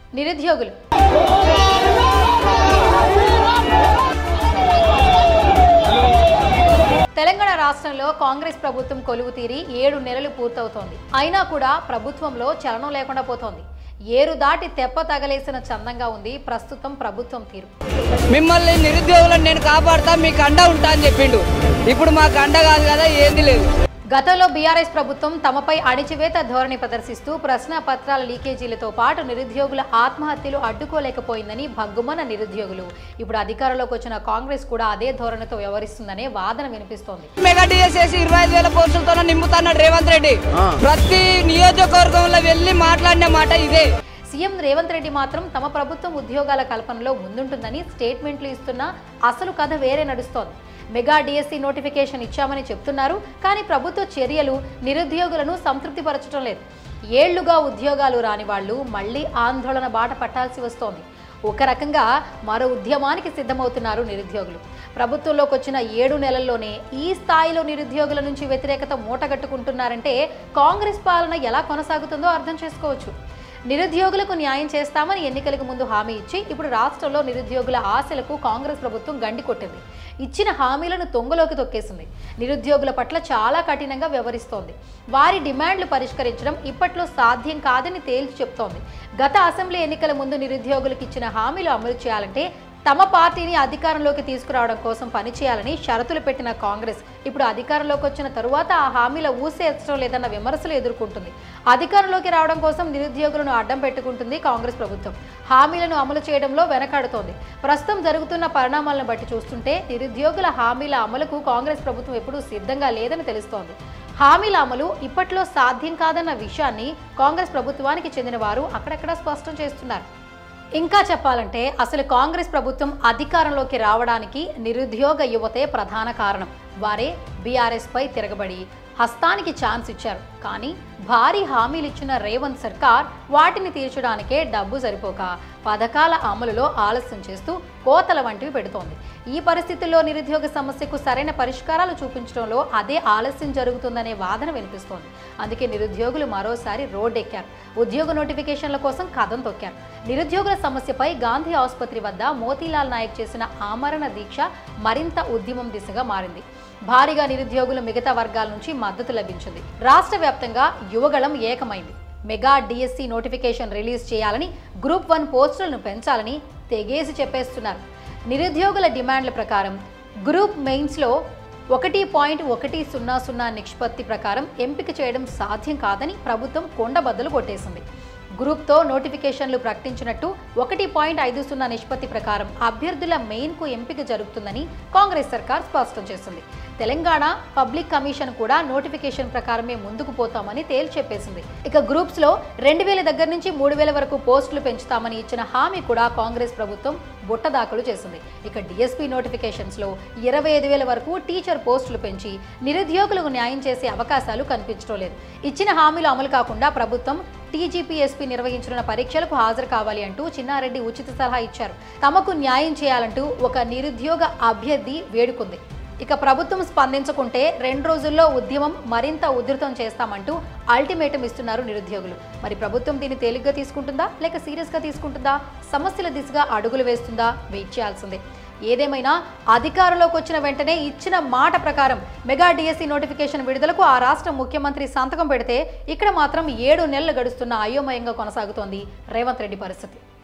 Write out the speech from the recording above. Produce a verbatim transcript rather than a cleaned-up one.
నిరుద్యోగులు. తెలంగాణ రాష్ట్రంలో కాంగ్రెస్ ప్రభుత్వం కొలువు తీరి ఏడు నెలలు పూర్తవుతోంది. అయినా కూడా ప్రభుత్వంలో చలనం లేకుండా పోతోంది. ఏరు దాటి తెప్ప తగలేసిన చందంగా ఉంది ప్రస్తుతం ప్రభుత్వం తీరు. మిమ్మల్ని నిరుద్యోగులను నేను కాపాడుతా, మీకు అండ ఉంటా అని చెప్పిండు. ఇప్పుడు మాకు అండ కాదు కదా, ఏంది లేదు. గతంలో బీఆర్ఎస్ ప్రభుత్వం తమపై అణిచివేత ధోరణి ప్రదర్శిస్తూ ప్రశ్న పత్రాల లీకేజీలతో పాటు నిరుద్యోగుల ఆత్మహత్యలు అడ్డుకోలేకపోయిందని భగ్గుమన్న నిరుద్యోగులు ఇప్పుడు అధికారంలోకి వచ్చిన కాంగ్రెస్ కూడా అదే ధోరణితో వ్యవహరిస్తుందనే వాదన వినిపిస్తోంది. మెగా డిఎస్ ఇరవై ఐదు వేల పోస్టులతో నింపుతున్నాడు రేవంత్ రెడ్డి. ప్రతి నియోజకవర్గంలో వెళ్లి మాట్లాడిన మాట ఇదే. సీఎం రేవంత్ రెడ్డి మాత్రం తమ ప్రభుత్వం ఉద్యోగాల కల్పనలో ముందుంటుందని స్టేట్మెంట్లు ఇస్తున్నా అసలు కథ వేరే నడుస్తోంది. మెగా డిఎస్సి నోటిఫికేషన్ ఇచ్చామని చెప్తున్నారు, కానీ ప్రభుత్వ చర్యలు నిరుద్యోగులను సంతృప్తిపరచడం లేదు. ఏళ్లుగా ఉద్యోగాలు రాని వాళ్లు మళ్లీ ఆందోళన బాట పట్టాల్సి వస్తోంది. ఒక రకంగా మరో ఉద్యమానికి సిద్ధమవుతున్నారు నిరుద్యోగులు. ప్రభుత్వంలోకి వచ్చిన ఏడు నెలల్లోనే ఈ స్థాయిలో నిరుద్యోగుల నుంచి వ్యతిరేకత మూటగట్టుకుంటున్నారంటే కాంగ్రెస్ పాలన ఎలా కొనసాగుతుందో అర్థం చేసుకోవచ్చు. నిరుద్యోగులకు న్యాయం చేస్తామని ఎన్నికలకు ముందు హామీ ఇచ్చి ఇప్పుడు రాష్ట్రంలో నిరుద్యోగుల ఆశలకు కాంగ్రెస్ ప్రభుత్వం గండి కొట్టింది. ఇచ్చిన హామీలను తొంగలోకి తొక్కేసింది. నిరుద్యోగుల పట్ల చాలా కఠినంగా వ్యవహరిస్తోంది. వారి డిమాండ్లు పరిష్కరించడం ఇప్పట్లో సాధ్యం కాదని తేల్చి చెప్తోంది. గత అసెంబ్లీ ఎన్నికల ముందు నిరుద్యోగులకు ఇచ్చిన హామీలు అమలు చేయాలంటే తమ పార్టీని అధికారంలోకి తీసుకురావడం కోసం పనిచేయాలని షరతులు పెట్టిన కాంగ్రెస్ ఇప్పుడు అధికారంలోకి వచ్చిన తరువాత ఆ హామీల ఊసేయడం లేదన్న విమర్శలు ఎదుర్కొంటుంది. అధికారంలోకి రావడం కోసం నిరుద్యోగులను అడ్డం పెట్టుకుంటుంది కాంగ్రెస్ ప్రభుత్వం. హామీలను అమలు చేయడంలో వెనకాడుతోంది. ప్రస్తుతం జరుగుతున్న పరిణామాలను బట్టి చూస్తుంటే నిరుద్యోగుల హామీల అమలుకు కాంగ్రెస్ ప్రభుత్వం ఎప్పుడూ సిద్ధంగా లేదని తెలుస్తోంది. హామీల అమలు ఇప్పట్లో సాధ్యం కాదన్న విషయాన్ని కాంగ్రెస్ ప్రభుత్వానికి చెందిన వారు అక్కడక్కడ స్పష్టం చేస్తున్నారు. ఇంకా చెప్పాలంటే అసలు కాంగ్రెస్ ప్రభుత్వం అధికారంలోకి రావడానికి నిరుద్యోగ యువతే ప్రధాన కారణం. వారే బీఆర్ఎస్ పై తిరగబడి హస్తానికి ఛాన్స్ ఇచ్చారు. కానీ భారీ హామీలు ఇచ్చిన రేవంత్ సర్కార్ వాటిని తీర్చడానికే డబ్బు సరిపోక పథకాల అమలులో ఆలస్యం చేస్తూ కోతల వంటివి పెడుతోంది. ఈ పరిస్థితుల్లో నిరుద్యోగ సమస్యకు సరైన పరిష్కారాలు చూపించడంలో అదే ఆలస్యం జరుగుతుందనే వాదన వినిపిస్తోంది. అందుకే నిరుద్యోగులు మరోసారి రోడ్డెక్కారు. ఉద్యోగ నోటిఫికేషన్ల కోసం కథం తొక్కారు. నిరుద్యోగుల సమస్యపై గాంధీ ఆసుపత్రి వద్ద మోతీలాల్ నాయక్ చేసిన ఆమరణ దీక్ష మరింత ఉద్యమం దిశగా మారింది. భారీగా నిరుద్యోగులు మిగతా వర్గాల నుంచి మద్దతు లభించింది. రాష్ట్ర వ్యాప్తంగా యువగళం ఏకమైంది. మెగా డిఎస్సి నోటిఫికేషన్ రిలీజ్ చేయాలని, గ్రూప్ వన్ పోస్టులను పెంచాలని తెగేసి చెప్పేస్తున్నారు. నిరుద్యోగుల డిమాండ్ల ప్రకారం గ్రూప్ మెయిన్స్లో ఒకటి పాయింట్ ఒకటి సున్నా సున్నా నిష్పత్తి ప్రకారం ఎంపిక చేయడం సాధ్యం కాదని ప్రభుత్వం కొండబద్దలు కొట్టేసింది. గ్రూప్తో నోటిఫికేషన్లు ప్రకటించినట్టు ఒకటి పాయింట్ ఐదు సున్నా నిష్పత్తి ప్రకారం అభ్యర్థుల మెయిన్కు ఎంపిక జరుగుతుందని కాంగ్రెస్ సర్కార్ స్పష్టం చేసింది. తెలంగాణ పబ్లిక్ కమిషన్ కూడా నోటిఫికేషన్ ప్రకారమే ముందుకు పోతామని తేల్చెప్పేసింది. ఇక గ్రూప్స్ లో రెండు వేల దగ్గర నుంచి మూడు వేల వరకు పోస్టులు పెంచుతామని ఇచ్చిన హామీ కూడా కాంగ్రెస్ ప్రభుత్వం బుట్టదాఖలు చేసింది. ఇక డిఎస్పీ నోటిఫికేషన్స్ లో ఇరవై ఐదు వేల వరకు టీచర్ పోస్టులు పెంచి నిరుద్యోగులకు న్యాయం చేసే అవకాశాలు కనిపించడం లేదు. ఇచ్చిన హామీలు అమలు కాకుండా ప్రభుత్వం టీజీపీఎస్పీ నిర్వహించిన పరీక్షలకు హాజరు కావాలి అంటూ చిన్నారెడ్డి ఉచిత సలహా ఇచ్చారు. తమకు న్యాయం చేయాలంటూ ఒక నిరుద్యోగ అభ్యర్థి వేడుకుంది. ఇక ప్రభుత్వం స్పందించకుంటే రెండు రోజుల్లో ఉద్యమం మరింత ఉధృతం చేస్తామంటూ అల్టిమేటం ఇస్తున్నారు నిరుద్యోగులు. మరి ప్రభుత్వం దీన్ని తేలిగ్గా తీసుకుంటుందా లేక సీరియస్గా తీసుకుంటుందా? సమస్యల దిశగా అడుగులు వేస్తుందా? వెయిట్ చేయాల్సిందే. ఏదేమైనా అధికారంలోకి వచ్చిన వెంటనే ఇచ్చిన మాట ప్రకారం మెగా డిఎస్సి నోటిఫికేషన్ విడుదలకు ఆ రాష్ట్ర ముఖ్యమంత్రి సంతకం పెడితే ఇక్కడ మాత్రం ఏడు నెలలు గడుస్తున్న అయోమయంగా కొనసాగుతోంది రేవంత్ రెడ్డి పరిస్థితి.